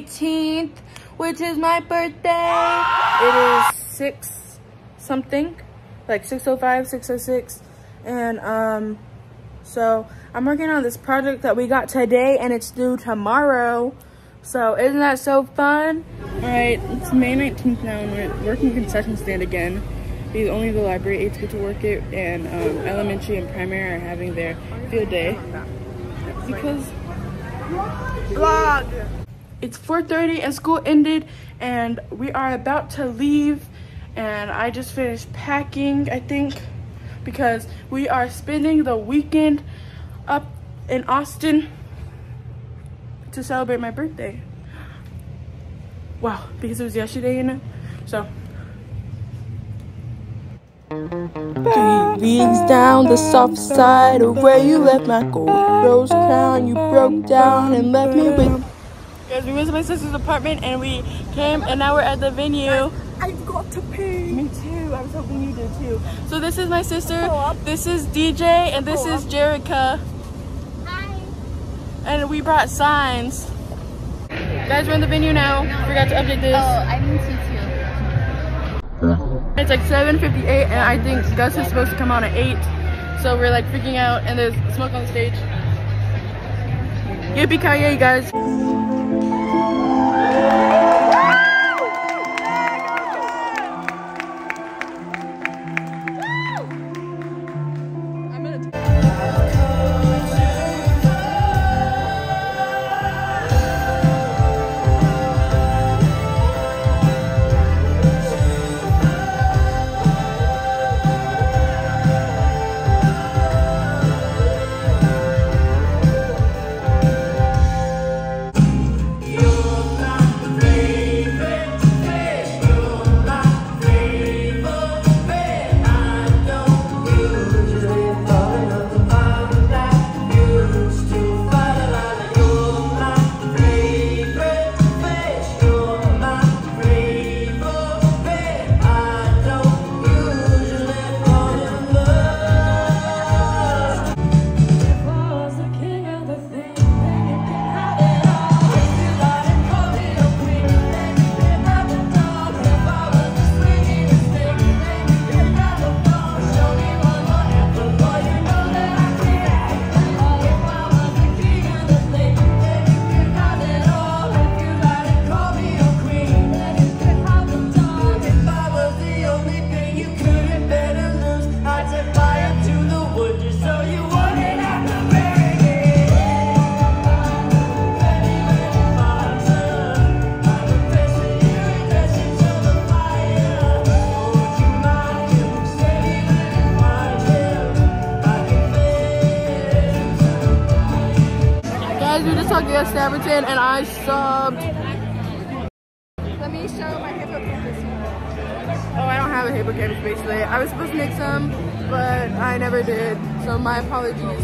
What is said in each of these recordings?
18th, which is my birthday. It is 6 something, like 6:05, 6:06. And so I'm working on this project that we got today and it's due tomorrow. So isn't that so fun? All right, it's May 19th now and we're working concession stand again. Because only the library aides get to work it, and elementary and primary are having their field day. Because vlog. It's 4:30 and school ended and we are about to leave, and I just finished packing, I think, because we are spending the weekend up in Austin to celebrate my birthday. Wow, because it was yesterday, you know? So 3 leagues down the soft side of where you left my gold rose crown, you broke down and left me with. Guys, we went to my sister's apartment and we came and now we're at the venue. I got to pee. Me too. I was hoping you did too. So this is my sister. This is DJ and this is Jerica. Hi. And we brought signs. Guys, we're in the venue now. Forgot to update this. Oh, I need to too. It's like 7:58 and I think Gus is supposed to come on at 8. So we're like freaking out and there's smoke on the stage. Yippee-ki-yay, guys. We just talked to Staverton and I subbed. Let me show my hippocampus. Oh, I don't have a hippocampus basically. I was supposed to make some, but I never did. So my apologies.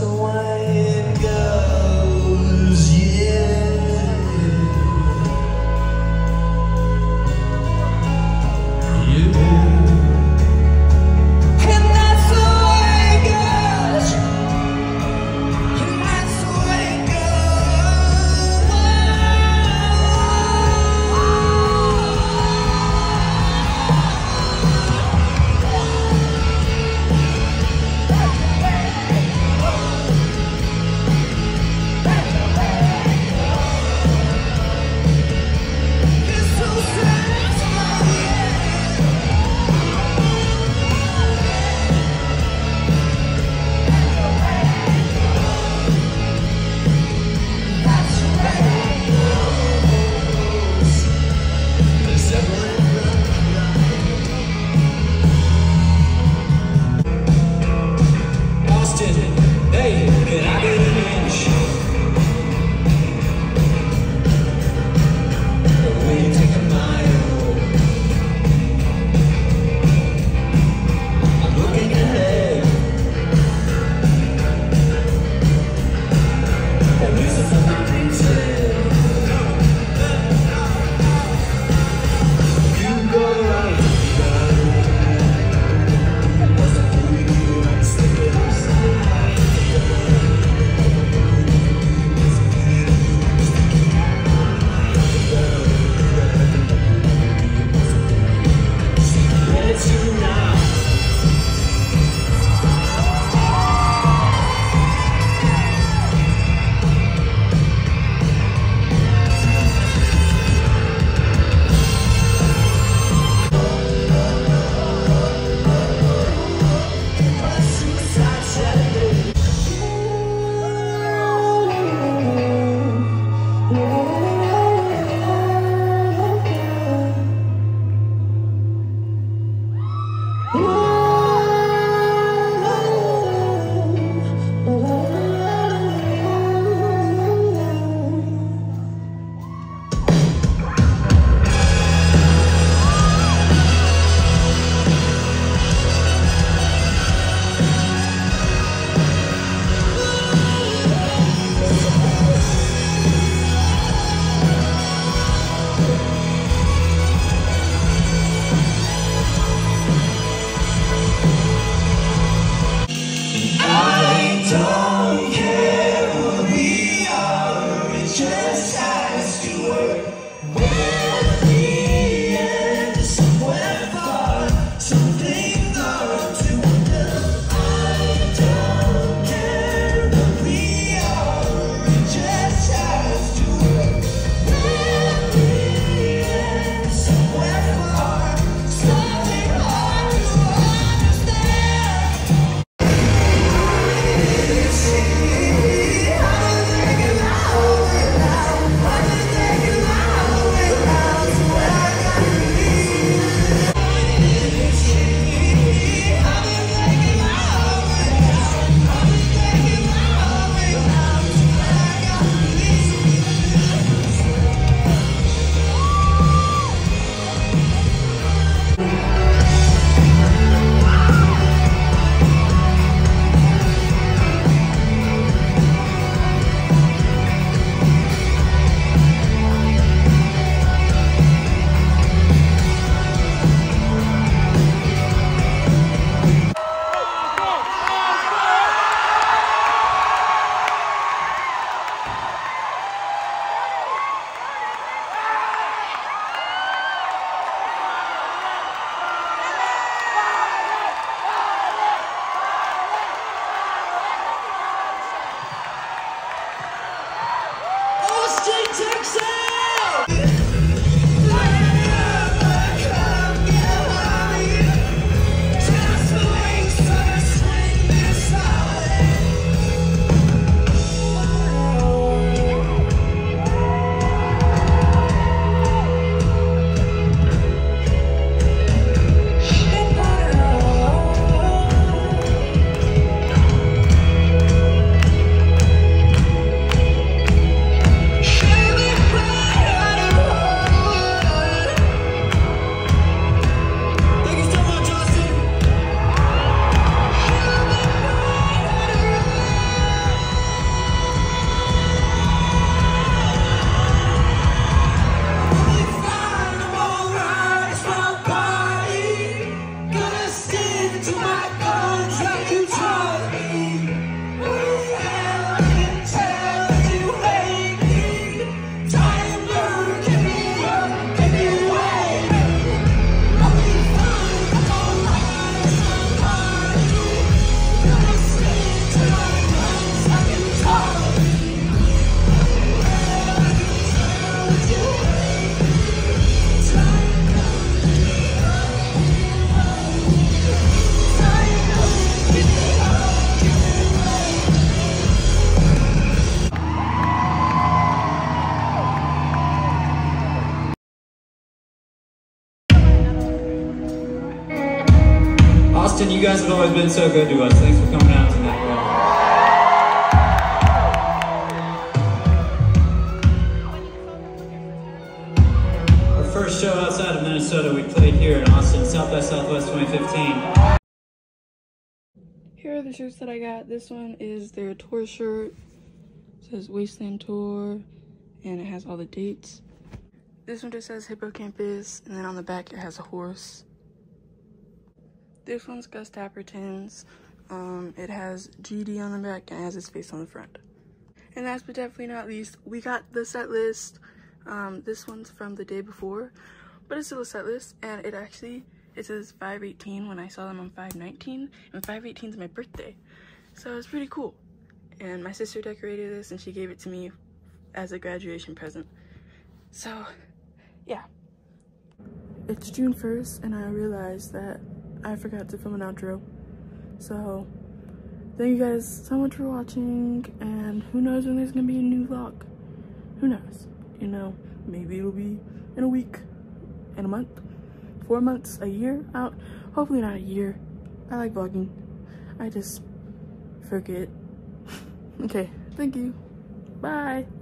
the way it goes, yeah. And that's the way it goes. And that's the way it goes. you guys have always been so good to us. Thanks for coming out tonight, y'all. Our first show outside of Minnesota, we played here in Austin, South by Southwest 2015. Here are the shirts that I got. This one is their tour shirt. It says Wasteland Tour, and it has all the dates. This one just says Hippocampus, and then on the back it has a horse. This one's Gus Dapperton's. It has GD on the back and it has his face on the front. And last but definitely not least, we got the set list. This one's from the day before, but it's still a set list, and it says 5/18 when I saw them on 5/19, and 5/18 is my birthday. So it's pretty cool. And my sister decorated this and she gave it to me as a graduation present. So, yeah. It's June 1st and I realized that I forgot to film an outro. So, thank you guys so much for watching, and who knows when there's gonna be a new vlog. Who knows? You know, maybe it'll be in a week, in a month, 4 months, a year out. Hopefully not a year. I like vlogging. I just forget. Okay, thank you. Bye.